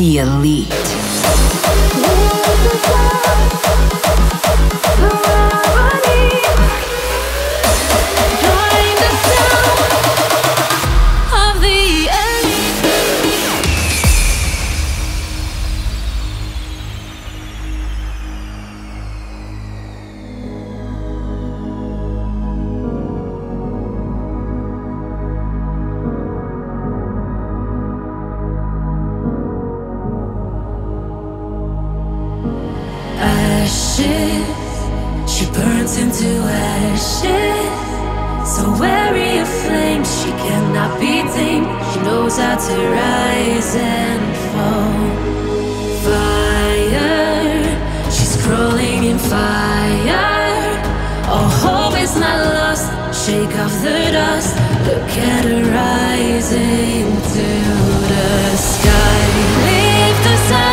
the elite. She burns into ashes, so wary of flames, she cannot be tamed. She knows how to rise and fall. Fire, she's crawling in fire. All hope is not lost, shake off the dust. Look at her rising to the sky. Lift us up.